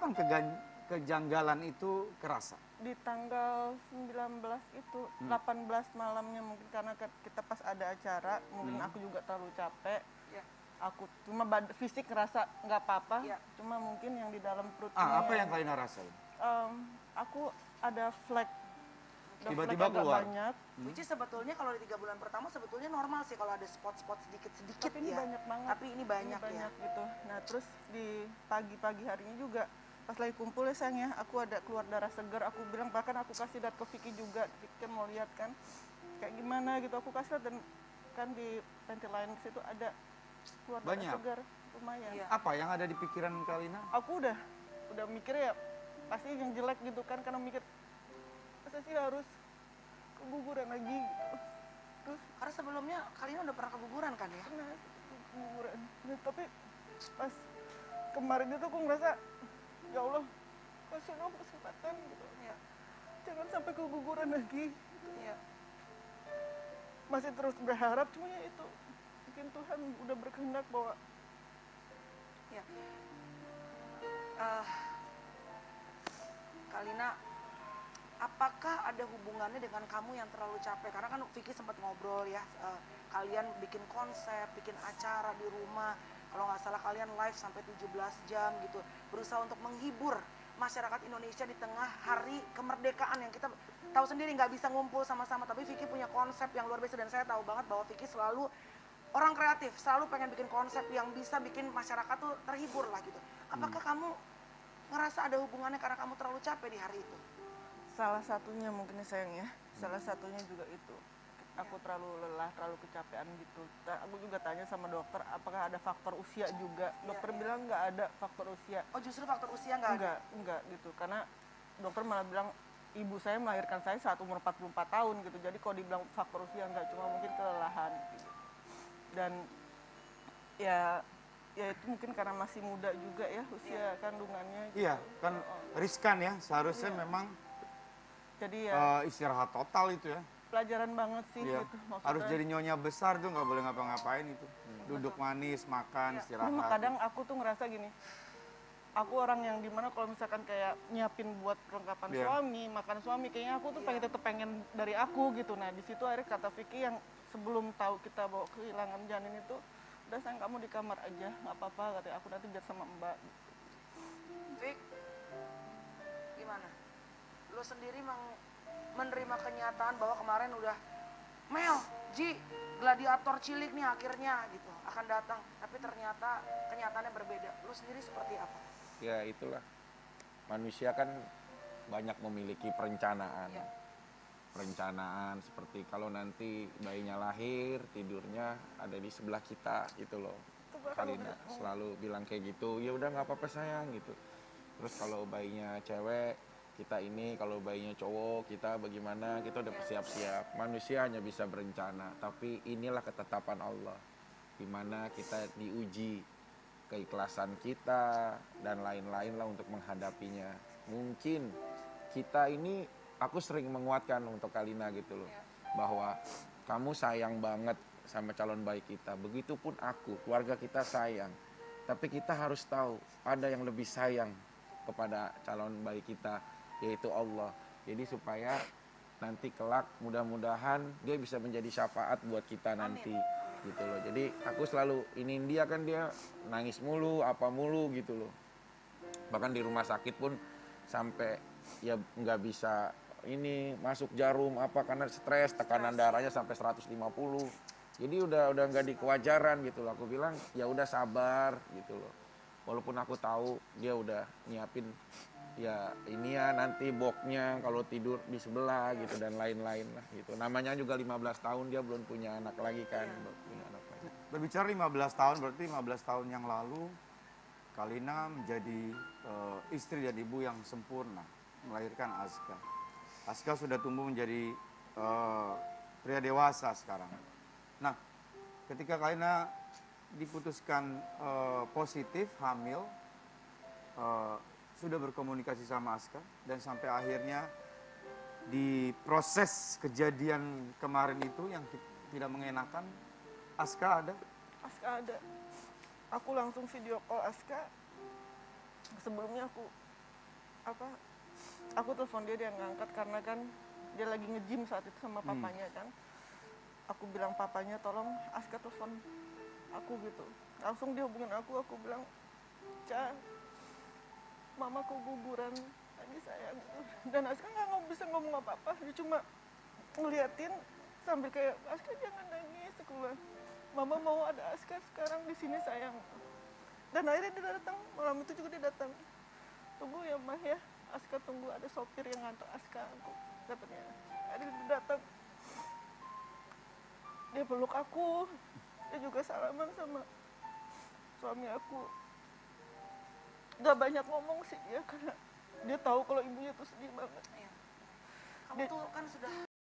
kapan kejanggalan itu kerasa? Di tanggal 19 itu, 18 malamnya mungkin karena kita pas ada acara, mungkin aku juga terlalu capek. Ya. Aku cuma fisik ngerasa nggak apa-apa, cuma mungkin yang di dalam perutnya. Apa yang kalian rasain? Aku ada flek. Tiba-tiba keluar. Banyak. Which is sebetulnya kalau di 3 bulan pertama sebetulnya normal sih kalau ada spot-spot sedikit-sedikit Tapi ini ya. banyak banget. Tapi ini banyak ya. Gitu. Nah terus di pagi-pagi harinya juga pas lagi kumpul ya sayang ya, aku ada keluar darah segar. Aku bilang bahkan aku kasih lihat ke Vicky juga. Vicky kan mau lihat kan kayak gimana gitu. Aku kasih lihat dan kan di panty lain ke situ ada keluar darah segar lumayan. Iya. Apa yang ada di pikiran Kalina? Aku udah mikir ya pasti yang jelek gitu kan, karena mikir masa sih harus keguguran lagi gitu. Terus Karena sebelumnya kalian udah pernah keguguran kan ya? pernah keguguran. Nah, tapi pas kemarin itu aku ngerasa ya Allah kasih dong kesempatan gitu ya, jangan sampai keguguran lagi. Iya. Masih terus berharap, cuma ya itu mungkin Tuhan udah berkehendak bahwa Ya. Kalina, apakah ada hubungannya dengan kamu yang terlalu capek? Karena kan Vicky sempat ngobrol ya, kalian bikin konsep, bikin acara di rumah. Kalau nggak salah kalian live sampai 17 jam gitu. Berusaha untuk menghibur masyarakat Indonesia di tengah hari kemerdekaan yang kita tahu sendiri nggak bisa ngumpul sama-sama. Tapi Vicky punya konsep yang luar biasa dan saya tahu banget bahwa Vicky selalu orang kreatif, selalu pengen bikin konsep yang bisa bikin masyarakat tuh terhibur lah gitu. Apakah kamu ngerasa ada hubungannya karena kamu terlalu capek di hari itu? salah satunya mungkin ya sayang ya, salah satunya juga itu. Aku terlalu lelah, terlalu kecapean gitu. Aku juga tanya sama dokter, apakah ada faktor usia juga? Dokter bilang nggak ada faktor usia. Oh justru faktor usia nggak ada? Enggak gitu, karena dokter malah bilang ibu saya melahirkan saya saat umur 44 tahun gitu. Jadi kalau dibilang faktor usia enggak, cuma mungkin kelelahan gitu. Dan ya itu mungkin karena masih muda juga ya usia kandungannya gitu. Iya, kan riskan ya, seharusnya memang jadi ya istirahat total itu ya. pelajaran banget sih gitu maksudnya. Harus jadi nyonya besar tuh, nggak boleh ngapa-ngapain itu. Duduk manis, makan, istirahat. Cuma kadang aku tuh ngerasa gini, aku orang yang dimana kalau misalkan kayak nyiapin buat perlengkapan suami, makan suami, kayaknya aku tuh pengen dari aku gitu. Nah di situ akhirnya kata Vicky yang sebelum tahu kita bawa kehilangan janin itu, udah sayang kamu di kamar aja, nggak apa-apa, katanya aku nanti biar sama Mbak. Vic, gimana? Lo sendiri menerima kenyataan bahwa kemarin udah Mel, Ji, gladiator cilik nih akhirnya gitu akan datang, tapi ternyata kenyataannya berbeda. Lo sendiri seperti apa? Ya itulah, manusia kan banyak memiliki perencanaan. Perencanaan seperti kalau nanti bayinya lahir, tidurnya ada di sebelah kita gitu loh. Kalina selalu bilang kayak gitu, ya udah nggak apa-apa sayang gitu. Terus kalau bayinya cewek, kita ini, kalau bayinya cowok, kita bagaimana, kita udah siap-siap. Manusia hanya bisa berencana, tapi inilah ketetapan Allah. Dimana kita diuji keikhlasan kita dan lain-lain lah untuk menghadapinya. Mungkin kita ini, aku sering menguatkan untuk Kalina gitu loh, bahwa kamu sayang banget sama calon bayi kita, begitupun aku, keluarga kita sayang. Tapi kita harus tahu ada yang lebih sayang kepada calon bayi kita, yaitu Allah. Jadi supaya nanti kelak mudah-mudahan dia bisa menjadi syafaat buat kita nanti. Gitu loh. Jadi aku selalu iniin dia, kan dia nangis mulu, apa mulu gitu loh. Bahkan di rumah sakit pun sampai ya nggak bisa ini masuk jarum apa karena stres, tekanan darahnya sampai 150. Jadi udah nggak di kewajaran gitu loh. Aku bilang ya udah sabar gitu loh. Walaupun aku tahu dia udah nyiapin ya ini ya nanti boxnya kalau tidur di sebelah gitu dan lain-lain lah gitu. Namanya juga 15 tahun dia belum punya anak lagi kan. Punya anak lagi. Berbicara 15 tahun, berarti 15 tahun yang lalu Kalina menjadi istri dan ibu yang sempurna, melahirkan Aska. Aska sudah tumbuh menjadi pria dewasa sekarang. Nah, ketika Kalina diputuskan positif, hamil, sudah berkomunikasi sama Aska, dan sampai akhirnya di proses kejadian kemarin itu yang tidak mengenakan, Aska ada? Aska ada. Aku langsung video call Aska. Sebelumnya aku apa aku telepon dia nggak angkat karena kan dia lagi nge-gym saat itu sama papanya kan. Aku bilang papanya tolong Aska telepon aku gitu. Langsung dia hubungin aku bilang, Ca, mama keguguran lagi sayang. Dan Aska nggak bisa ngomong apa-apa, dia cuma ngeliatin sambil kayak, Aska jangan nangis. Aku bilang, mama mau ada Aska sekarang di sini sayang. Dan akhirnya dia datang, malam itu juga dia datang. Tunggu ya mah ya, Aska tunggu ada sopir yang ngantar Aska, aku katanya. Akhirnya dia datang, dia peluk aku, dia juga salaman sama suami aku. Gak banyak ngomong sih dia karena dia tahu kalau ibunya tuh sedih banget. Kamu tuh kan sudah